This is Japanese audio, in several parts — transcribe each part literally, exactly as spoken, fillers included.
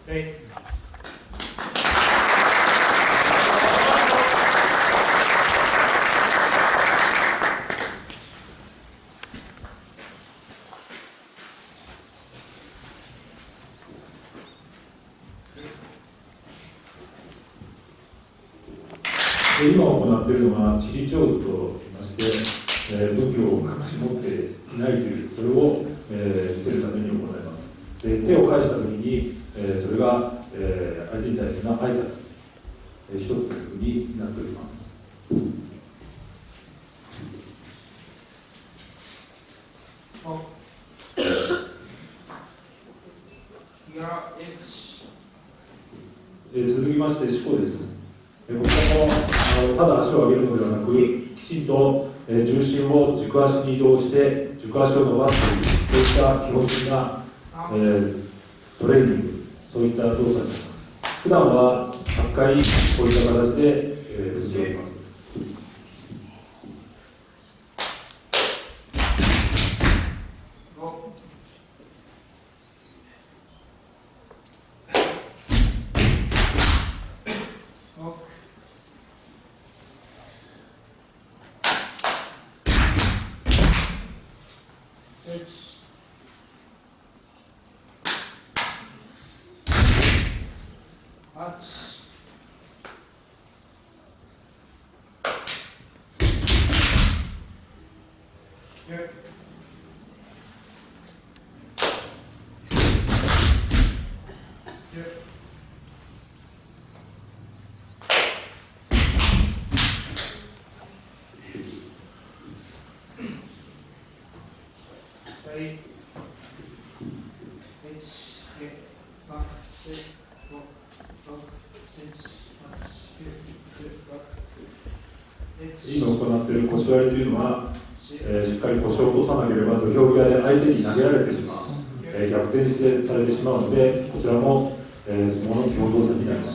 今行っているのは地理長図といいまして、えー、武器を隠し持っていないという、それを、えー、見せるために行います。で、手を返したときに、えー、それが、えー、相手に対しての挨拶、えー、一つというふうになっております。えー、続きまして、四股です。こちらもただ足を上げるのではなく、きちんと重心を軸足に移動して軸足を伸ばすという、そういった基本的な、えー、トレーニング、そういった動作になります。普段ははちかいこういった形で、えー、踏んでおります。今行っている腰割りというのは、えー、しっかり腰を落とさなければ土俵際で相手に投げられてしまう、えー、逆転してされてしまうので、こちらも、えー、相撲の基本動作になります。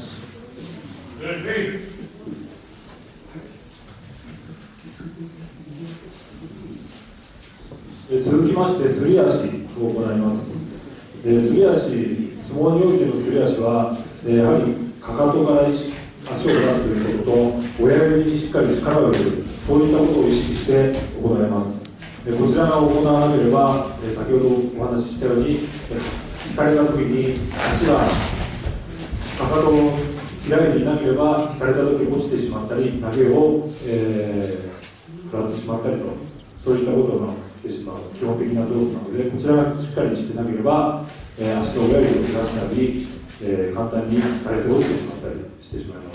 えー、続きましてすり足を行います。えー、すり足、相撲においてのすり足は、えー、やはりかかとから足を出すということと、親指にしっかり力を入れる、そういったことを意識して行います。でこちらが行わなければ、え先ほどお話ししたように、引かれたときに足がかかとを開いていなければ、引かれたとき落ちてしまったり、投げを、えー、食らってしまったりと、そういったことが起きてしまう基本的な動作なので、こちらがしっかりしてなければ、えー、足の親指をずらしたり、えー、簡単に引かれて落ちてしまったりしてしまいます。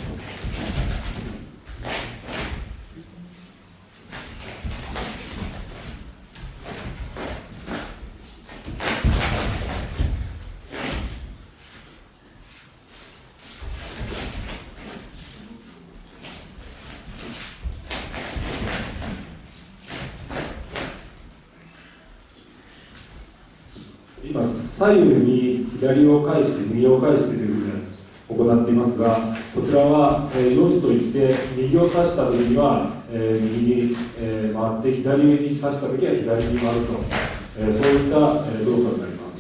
今、左右に左を返して右を返してというふうに行っていますが、こちらは、えー、四つといって右を指したときには、えー、右に、えー、回って、左に指したときは左に回ると、えー、そういった、えー、動作になります。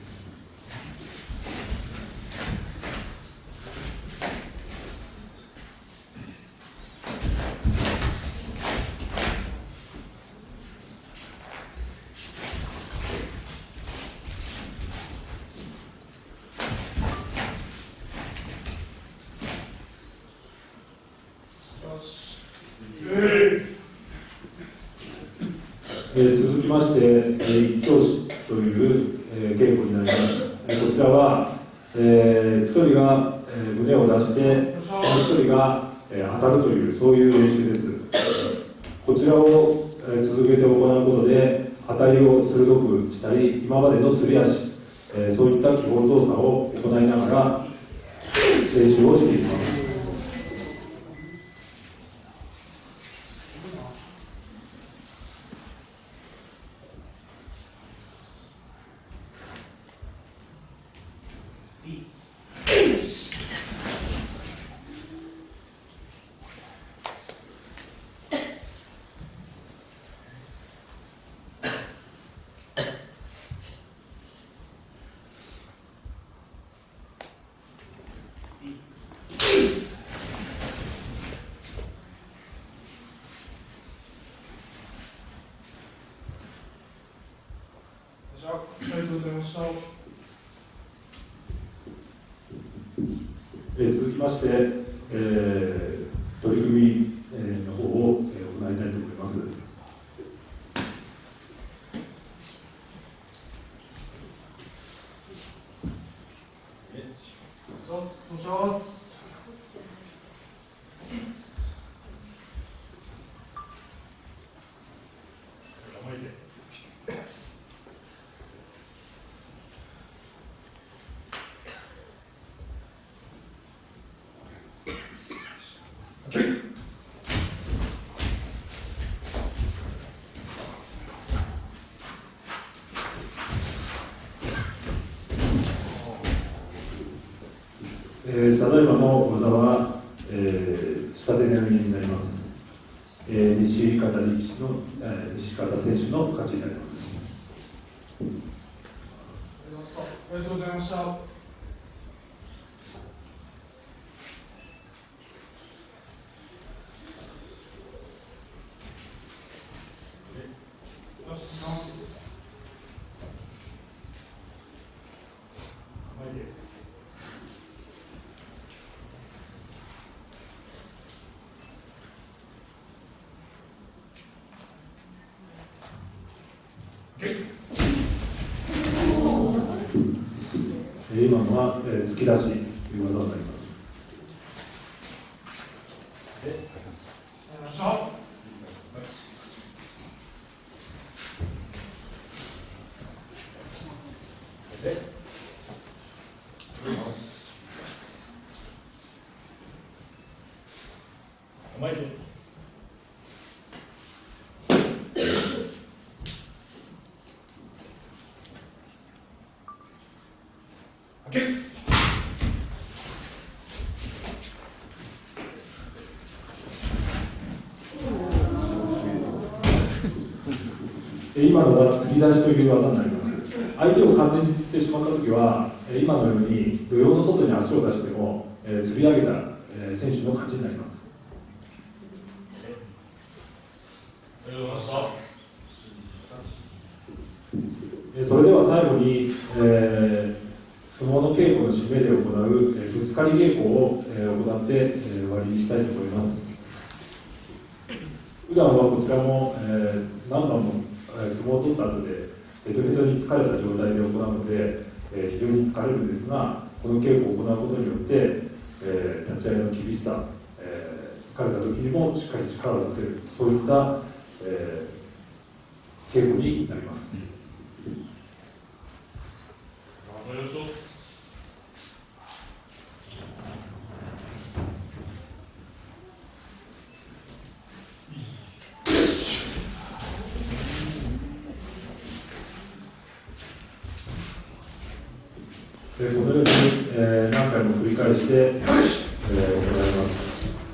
えー、続きまして、えー、一挙手という、えー、稽古になります。えー、こちらは、えー、一人が、えー、胸を出して、もう一人が、えー、当たるという、そういう練習です。こちらを、えー、続けて行うことで、当たりを鋭くしたり、今までのすり足、えー、そういった基本動作を行いながら練習をしていきます。 じゃあ、ありがとうございました。 えー、続きまして、えー、取り組み、えー、の方を、えー、行いたいと思います。 お願いします。 えー、ただいまの技は、えー、下手投げになります。えー、西方力士の、えー、西方選手の勝ちになります。 ありがとうございました。 今のは、えー、突き出しという技になります。 前で今のは突き出しという技になります。相手を完全に釣ってしまったときは、今のように土俵の外に足を出しても、えー、釣り上げた、えー、選手の勝ちになります。 ありがとうございました。 それでは最後に、えー、相撲の稽古の締めで行う、えー、ぶつかり稽古を、えー、行って、えー、終わりにしたいと思います。普段はこちらも、えー、何番も相撲を取った後でヘトヘトに疲れた状態で行うので、えー、非常に疲れるんですが、この稽古を行うことによって、えー、立ち合いの厳しさ、えー、疲れた時にもしっかり力を出せる、そういった、えー、稽古になります。 お願いします。 このように、えー、何回も繰り返して、えー、行います。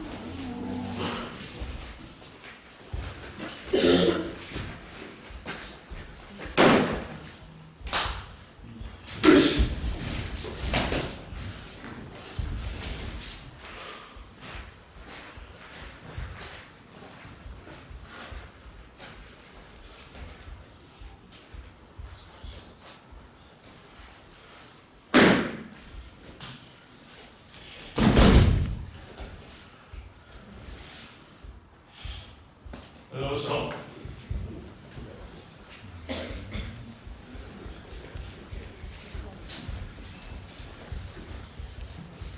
よいしょ。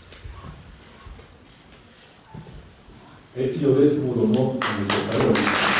以上です。相撲道の紹介を終わります。